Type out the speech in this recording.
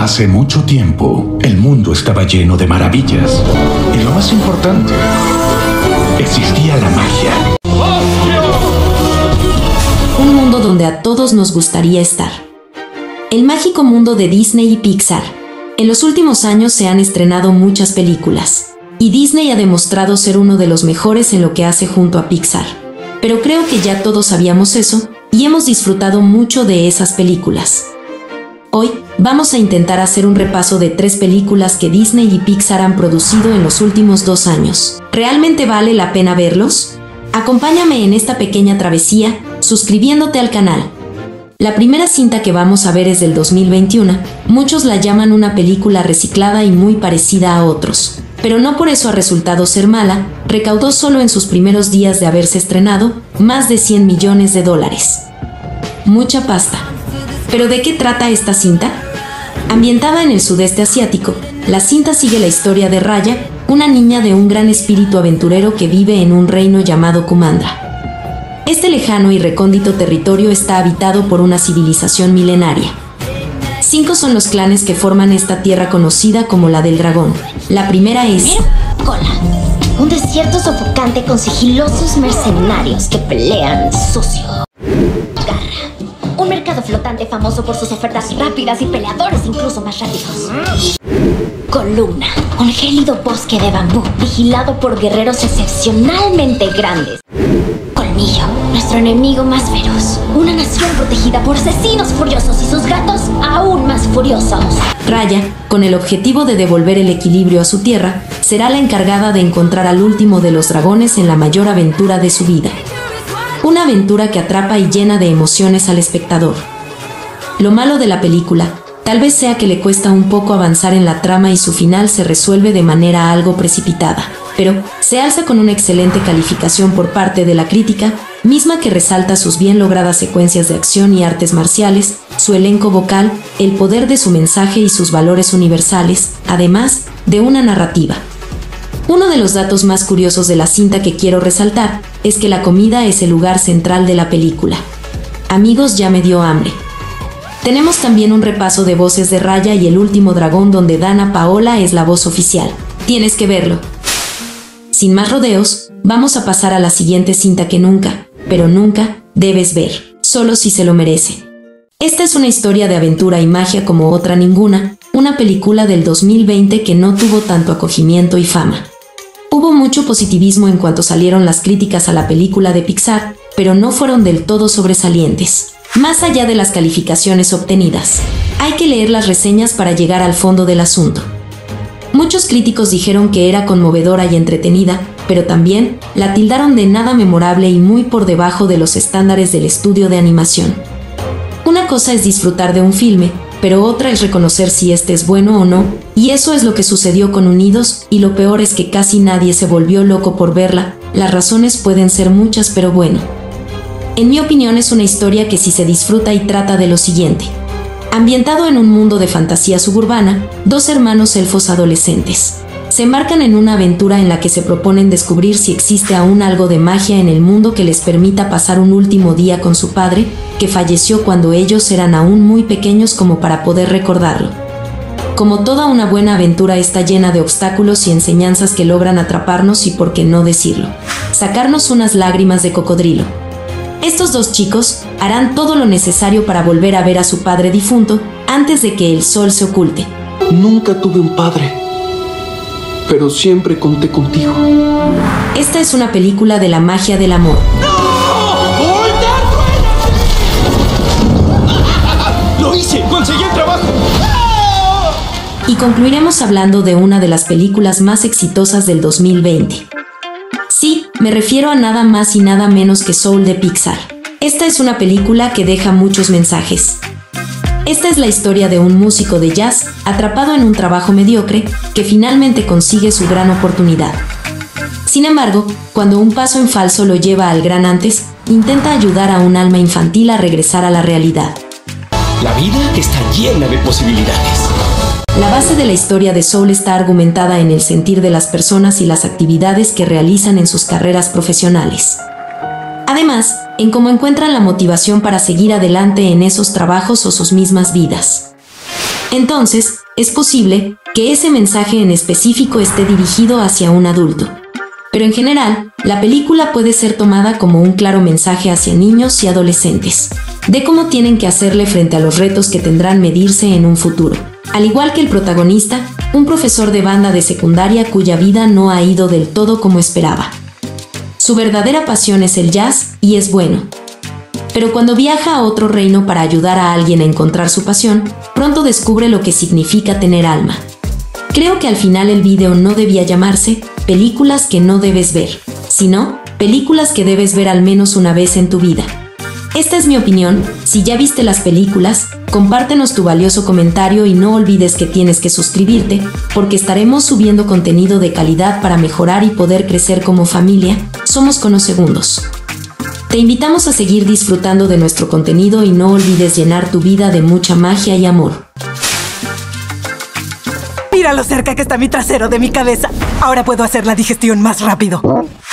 Hace mucho tiempo, el mundo estaba lleno de maravillas. Y lo más importante, existía la magia. Un mundo donde a todos nos gustaría estar. El mágico mundo de Disney y Pixar. En los últimos años se han estrenado muchas películas, y Disney ha demostrado ser uno de los mejores en lo que hace junto a Pixar. Pero creo que ya todos sabíamos eso, y hemos disfrutado mucho de esas películas. Hoy, vamos a intentar hacer un repaso de 3 películas que Disney y Pixar han producido en los últimos 2 años. ¿Realmente vale la pena verlos? Acompáñame en esta pequeña travesía, suscribiéndote al canal. La primera cinta que vamos a ver es del 2021, muchos la llaman una película reciclada y muy parecida a otros. Pero no por eso ha resultado ser mala, recaudó solo en sus primeros días de haberse estrenado, más de $100 millones. Mucha pasta. ¿Pero de qué trata esta cinta? Ambientada en el sudeste asiático, la cinta sigue la historia de Raya, una niña de un gran espíritu aventurero que vive en un reino llamado Kumandra. Este lejano y recóndito territorio está habitado por una civilización milenaria. 5 son los clanes que forman esta tierra conocida como la del dragón. La primera es... Cola. Un desierto sofocante con sigilosos mercenarios que pelean sucio. Garra. Un mercado flotante famoso por sus ofertas rápidas y peleadores incluso más rápidos. Columna. Un gélido bosque de bambú vigilado por guerreros excepcionalmente grandes. Colmillo. Nuestro enemigo más feroz. Una nación protegida por asesinos furiosos y sus gatos aún más furiosos. Raya, con el objetivo de devolver el equilibrio a su tierra, será la encargada de encontrar al último de los dragones en la mayor aventura de su vida. Una aventura que atrapa y llena de emociones al espectador. Lo malo de la película, tal vez sea que le cuesta un poco avanzar en la trama y su final se resuelve de manera algo precipitada, pero se alza con una excelente calificación por parte de la crítica, misma que resalta sus bien logradas secuencias de acción y artes marciales, su elenco vocal, el poder de su mensaje y sus valores universales, además de una narrativa. Uno de los datos más curiosos de la cinta que quiero resaltar es que la comida es el lugar central de la película. Amigos, ya me dio hambre. Tenemos también un repaso de voces de Raya y el último dragón donde Dana Paola es la voz oficial. Tienes que verlo. Sin más rodeos, vamos a pasar a la siguiente cinta que nunca, pero nunca, debes ver, solo si se lo merece. Esta es una historia de aventura y magia como otra ninguna, una película del 2020 que no tuvo tanto acogimiento y fama. Hubo mucho positivismo en cuanto salieron las críticas a la película de Pixar, pero no fueron del todo sobresalientes. Más allá de las calificaciones obtenidas, hay que leer las reseñas para llegar al fondo del asunto. Muchos críticos dijeron que era conmovedora y entretenida, pero también la tildaron de nada memorable y muy por debajo de los estándares del estudio de animación. Una cosa es disfrutar de un filme, pero otra es reconocer si este es bueno o no, y eso es lo que sucedió con Unidos, y lo peor es que casi nadie se volvió loco por verla. Las razones pueden ser muchas, pero bueno. En mi opinión es una historia que sí se disfruta y trata de lo siguiente. Ambientado en un mundo de fantasía suburbana, 2 hermanos elfos adolescentes se embarcan en una aventura en la que se proponen descubrir si existe aún algo de magia en el mundo que les permita pasar un último día con su padre, que falleció cuando ellos eran aún muy pequeños como para poder recordarlo. Como toda una buena aventura está llena de obstáculos y enseñanzas que logran atraparnos y, por qué no decirlo, sacarnos unas lágrimas de cocodrilo. Estos 2 chicos harán todo lo necesario para volver a ver a su padre difunto antes de que el sol se oculte. Nunca tuve un padre, pero siempre conté contigo. Esta es una película de la magia del amor. ¡Lo hice! ¡Conseguí el trabajo! Y concluiremos hablando de una de las películas más exitosas del 2020. Sí, me refiero a nada más y nada menos que Soul de Pixar. Esta es una película que deja muchos mensajes. Esta es la historia de un músico de jazz atrapado en un trabajo mediocre que finalmente consigue su gran oportunidad. Sin embargo, cuando un paso en falso lo lleva al gran antes, intenta ayudar a un alma infantil a regresar a la realidad. La vida está llena de posibilidades. La base de la historia de Soul está argumentada en el sentir de las personas y las actividades que realizan en sus carreras profesionales. Además, en cómo encuentran la motivación para seguir adelante en esos trabajos o sus mismas vidas. Entonces, es posible que ese mensaje en específico esté dirigido hacia un adulto. Pero en general, la película puede ser tomada como un claro mensaje hacia niños y adolescentes, de cómo tienen que hacerle frente a los retos que tendrán medirse en un futuro. Al igual que el protagonista, un profesor de banda de secundaria cuya vida no ha ido del todo como esperaba. Su verdadera pasión es el jazz y es bueno. Pero cuando viaja a otro reino para ayudar a alguien a encontrar su pasión, pronto descubre lo que significa tener alma. Creo que al final el video no debía llamarse Películas que no debes ver, sino Películas que debes ver al menos una vez en tu vida. Esta es mi opinión. Si ya viste las películas, compártenos tu valioso comentario y no olvides que tienes que suscribirte, porque estaremos subiendo contenido de calidad para mejorar y poder crecer como familia. Somos Conosegundos. Te invitamos a seguir disfrutando de nuestro contenido y no olvides llenar tu vida de mucha magia y amor. Mira lo cerca que está mi trasero de mi cabeza. Ahora puedo hacer la digestión más rápido.